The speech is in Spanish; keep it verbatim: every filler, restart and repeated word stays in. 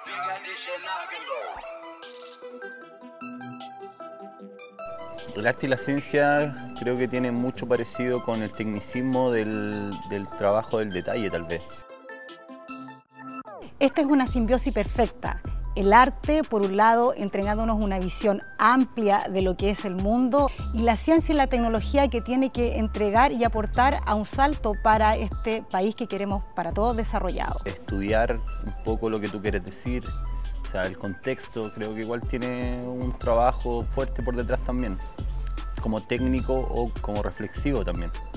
El arte y la ciencia creo que tienen mucho parecido con el tecnicismo del, del trabajo del detalle, tal vez. Esta es una simbiosis perfecta. El arte, por un lado, entregándonos una visión amplia de lo que es el mundo, y la ciencia y la tecnología que tiene que entregar y aportar a un salto para este país que queremos para todos desarrollado. Estudiar un poco lo que tú quieres decir, o sea, el contexto, creo que igual tiene un trabajo fuerte por detrás también, como técnico o como reflexivo también.